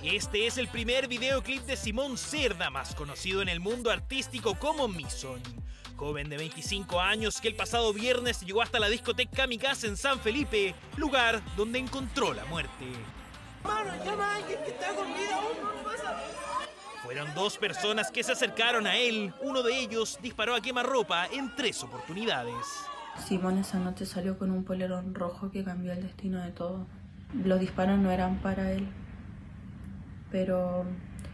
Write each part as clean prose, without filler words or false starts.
Este es el primer videoclip de Simón Cerda, más conocido en el mundo artístico como Mison. Joven de 25 años que el pasado viernes llegó hasta la discoteca Kamikaze en San Felipe, lugar donde encontró la muerte. Mano, llama a alguien que está con vida, no pasa. Fueron dos personas que se acercaron a él. Uno de ellos disparó a quemarropa en 3 oportunidades. Simón esa noche salió con un polerón rojo que cambió el destino de todo. Los disparos no eran para él, pero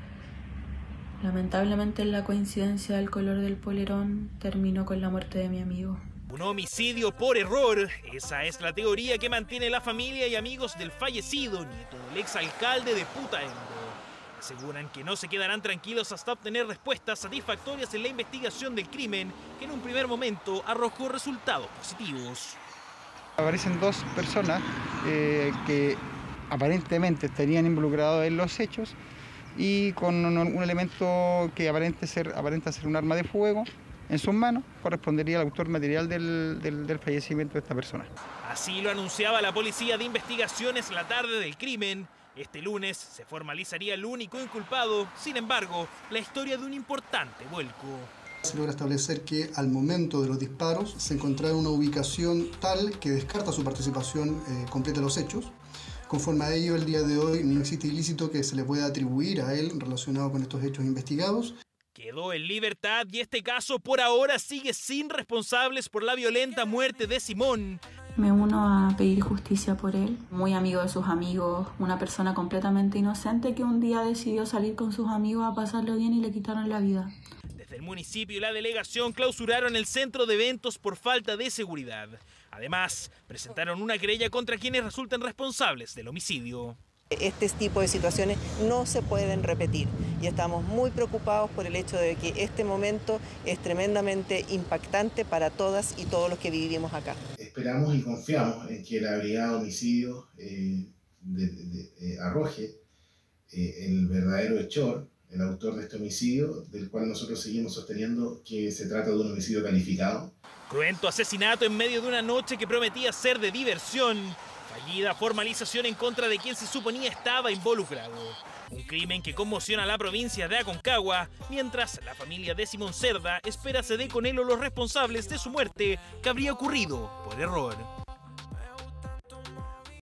lamentablemente la coincidencia del color del polerón terminó con la muerte de mi amigo. Un homicidio por error, esa es la teoría que mantiene la familia y amigos del fallecido, nieto del exalcalde de Putaendo. Aseguran que no se quedarán tranquilos hasta obtener respuestas satisfactorias en la investigación del crimen, que en un primer momento arrojó resultados positivos. Aparecen dos personas que aparentemente estarían involucrados en los hechos y con un elemento que aparenta ser un arma de fuego en sus manos, correspondería al autor material del fallecimiento de esta persona. Así lo anunciaba la policía de investigaciones la tarde del crimen. Este lunes se formalizaría el único inculpado, sin embargo, la historia de un importante vuelco. Se logra establecer que al momento de los disparos se encontraba en una ubicación tal que descarta su participación completa en los hechos. Conforme a ello, el día de hoy no existe ilícito que se le pueda atribuir a él relacionado con estos hechos investigados. Quedó en libertad y este caso por ahora sigue sin responsables por la violenta muerte de Simón. Me uno a pedir justicia por él, muy amigo de sus amigos, una persona completamente inocente que un día decidió salir con sus amigos a pasarlo bien y le quitaron la vida. Desde el municipio y la delegación clausuraron el centro de eventos por falta de seguridad. Además, presentaron una querella contra quienes resulten responsables del homicidio. Este tipo de situaciones no se pueden repetir y estamos muy preocupados por el hecho de que este momento es tremendamente impactante para todas y todos los que vivimos acá. Esperamos y confiamos en que la Brigada de Homicidios arroje el verdadero hechor, el autor de este homicidio, del cual nosotros seguimos sosteniendo que se trata de un homicidio calificado. Cruento asesinato en medio de una noche que prometía ser de diversión. Fallida formalización en contra de quien se suponía estaba involucrado. Un crimen que conmociona a la provincia de Aconcagua, mientras la familia de Simón Cerda espera se dé con él o los responsables de su muerte que habría ocurrido por error.